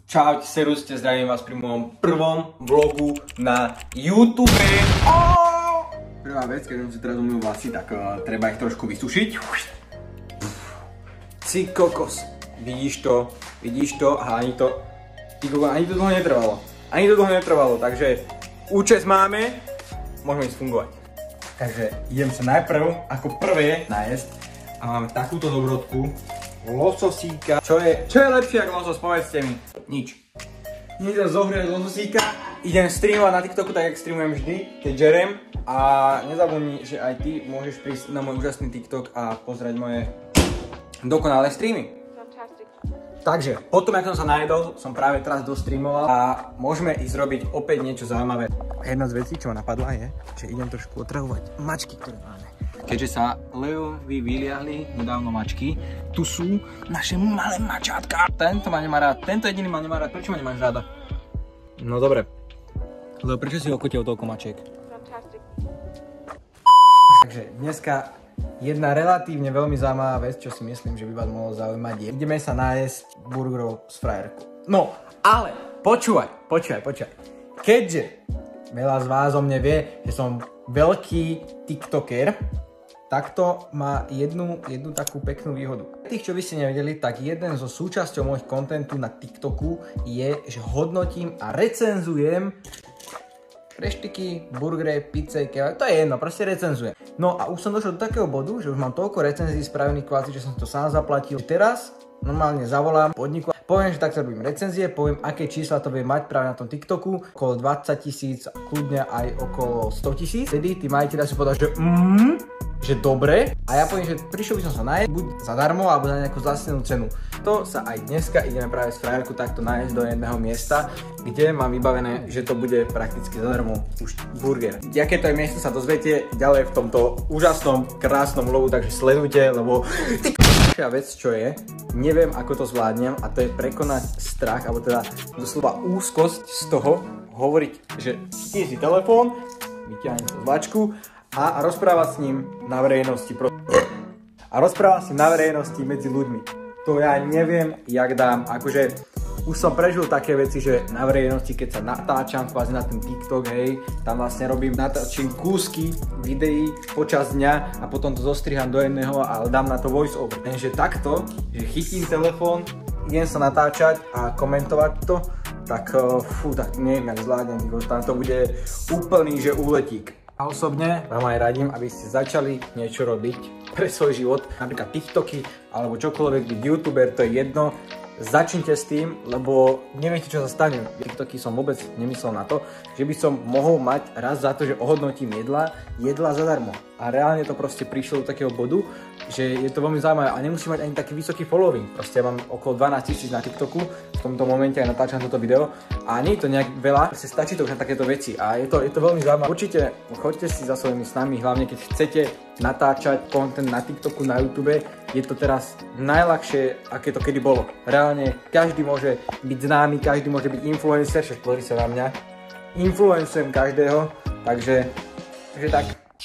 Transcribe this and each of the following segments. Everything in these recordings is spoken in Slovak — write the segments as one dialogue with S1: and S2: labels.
S1: Čaute, seruste, zdravím vás pri mojom prvom vlogu na YouTube. Prvá vec, keď som si teraz umýl vlasy, tak treba ich trošku vysušiť. Ci kokos. Vidíš to a ani to dlho netrvalo. Takže účes máme, môžeme ísť fungovať. Takže idem sa najprv ako prvé najesť a máme takúto dobrodku. Lososíka. Čo je lepšie ako losos, povedzte mi. Nič. Idem zohriať lososíka. Idem streamovať na TikToku, tak jak streamujem vždy, keď žerem. A nezabudni, že aj ty môžeš prísť na môj úžasný TikTok a pozrieť moje dokonalé streamy. Takže, potom jak som sa najedol, som práve teraz dostreamoval a môžeme ísť robiť opäť niečo zaujímavé. Jedna z vecí, čo ma napadla je, že idem trošku otravovať mačky, ktoré máme. Keďže sa Leovi vyliahli nedávno mačky, tu sú naše malé mačátka. Tento ma nemá rád, tento jediný ma nemá rád. Prečo ma nemáš ráda? No dobre. Leo, prečo si okotil toľko mačiek? Takže dneska jedna relatívne veľmi zaujímavá vec, čo si myslím, že by vás mohlo zaujímať je. Ideme sa nájsť burgerov s frajerkou. No, ale počúvaj. Keďže veľa z vás o mne vie, že som veľký tiktoker, takto má jednu takú peknú výhodu. Tých, čo by ste nevedeli, tak jeden zo súčasťou môjho kontentu na TikToku je, že hodnotím a recenzujem reštiky, burgery, pizze, kebab, to je jedno, proste recenzujem. No a už som došiel do takého bodu, že už mám toľko recenzií spravených kvázi, že som to sám zaplatil. Teraz normálne zavolám podniku, poviem, že takto robím recenzie, poviem, aké čísla to bude mať práve na tom TikToku, okolo 20 000, kľudne aj okolo 100 000. Tedy tí majiteľia si povedali, že dobre, a ja poviem, že prišiel by som sa nájsť buď zadarmo alebo za nejakú zlacenú cenu. To sa aj dneska ideme práve s frajerkou takto nájsť do jedného miesta, kde mám vybavené, že to bude prakticky zadarmo už burger. Aké to je miesto sa dozviete ďalej v tomto úžasnom, krásnom vlogu, takže sledujte, lebo ďalšia vec, čo je, neviem ako to zvládnem, a to je prekonať strach, alebo teda doslova úzkosť z toho hovoriť, že chytím si telefón, vyťahnem tú zvačku a rozprávať s ním na verejnosti. A rozprávať s ním na verejnosti medzi ľuďmi. To ja neviem, jak dám. Akože už som prežil také veci, že na verejnosti, keď sa natáčam kvázi na ten TikTok, hej, tam vlastne natáčim kúsky videí počas dňa a potom to zostriham do jedného a dám na to voice over. Takže takto, že chytím telefón, idem sa natáčať a komentovať to, tak tak neviem, jak zvládnem, tam to bude úplný, že úletík. A osobne vám aj radím, aby ste začali niečo robiť pre svoj život, napríklad TikToky alebo čokoľvek, byť youtuber, to je jedno. Začnite s tým, lebo neviete, čo sa stane. TikToky som vôbec nemyslel na to, že by som mohol mať raz za to, že ohodnotím jedla zadarmo. A reálne to proste prišlo do takého bodu, že je to veľmi zaujímavé a nemusím mať ani taký vysoký following. Proste ja mám okolo 12 000 na TikToku, v tomto momente aj natáčam toto video a nie je to nejak veľa, proste stačí to už na takéto veci a je to veľmi zaujímavé. Určite choďte si za svojimi snami, hlavne keď chcete natáčať content na TikToku, na YouTube. Je to teraz najľahšie, aké to kedy bolo. Reálne každý môže byť známy, každý môže byť influencer, však pozri sa na mňa. Influencujem každého, takže tak.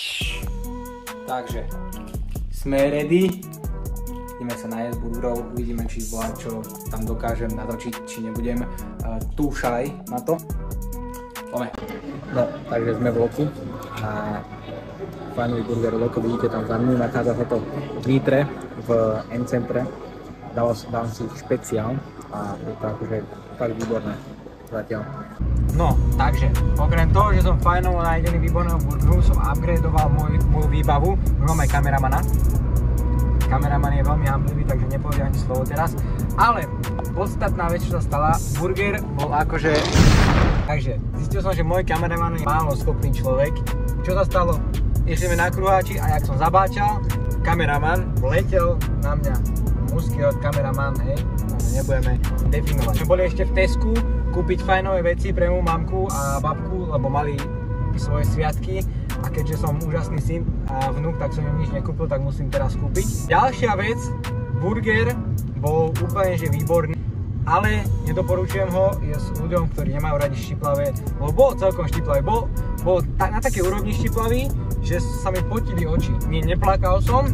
S1: Takže sme ready. Ideme sa najesť burgerov, uvidíme, či čo tam dokážem natočiť, či nebudem too shy na to. Poďme. No, takže sme v Loku a fajnový burger Loko, vidíte tam za mnou, nachádza sa to v Nitre, v N-centre. Dám si špeciál a je to akože fakt výborné zatiaľ. No, takže, okrem toho, že som fajnovo nájdený výborného burgeru, som upgradeoval moju výbavu, už mám aj kameramana. Kameraman je veľmi hamblivý, takže nepoviem ani slovo teraz. Ale podstatná vec, čo sa stala, burger bol akože... Takže, zistil som, že môj kameraman je málo schopný človek. Čo sa stalo? Išli sme na kruháči a jak som zabáčal, kameraman letel na mňa. Mužský od kameraman, hej, nebudeme definovať. Sme boli ešte v Tesku kúpiť fajnové veci pre moju mamku a babku, lebo mali svoje sviatky a keďže som úžasný syn a vnúk, tak som im nič nekúpil, tak musím teraz kúpiť. Ďalšia vec, burger bol úplne že výborný, ale nedoporučujem ho jesť ľuďom, ktorí nemajú radi štiplavé, lebo bol celkom štiplavý, bol na také úrovni štiplavý, že sa mi potili oči. Neplakal som,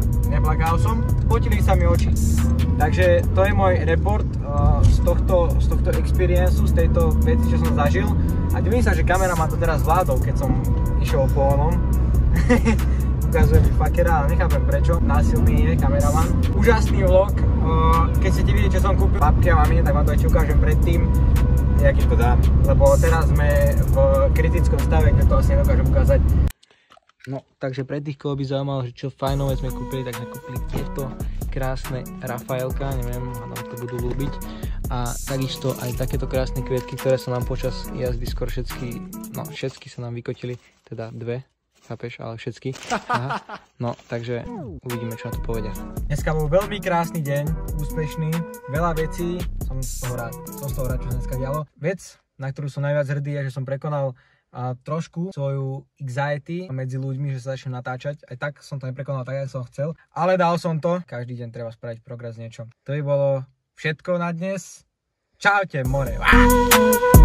S1: potili sa mi oči. Takže to je môj report z tohto experience, z tejto veci, čo som zažil. A divím sa, že kamera ma to teraz zvládol, keď som išiel pónom. Ukazuje mi fakera, ale nechápem prečo. Násilný je kameraman. Úžasný vlog. Keď chcete vidieť, čo som kúpil babke a mamine, tak vám to ešte ukážem predtým, jak ich to dám. Lebo teraz sme v kritickom stave, kde to asi nedokážem ukázať. No, takže pre tých, koho by zaujímalo, že čo fajnové sme kúpili, tak sme kúpili tieto krásne Rafaelka, neviem, nám to budú ľúbiť. A takisto aj takéto krásne kvietky, ktoré sa nám počas jazdy skoro všetky sa nám vykotili, teda dve, chápeš, ale všetky. Aha. No, takže uvidíme, čo na to povedia. Dneska bol veľmi krásny deň, úspešný, veľa vecí, som z toho rád, čo sa dneska dialo. Vec, na ktorú som najviac hrdý, je, že som prekonal a trošku svoju anxiety medzi ľuďmi, že sa začnem natáčať. Aj tak som to neprekonal tak, ako som chcel. Ale dal som to. Každý deň treba spraviť progres v niečom. To by bolo všetko na dnes. Čaute, more.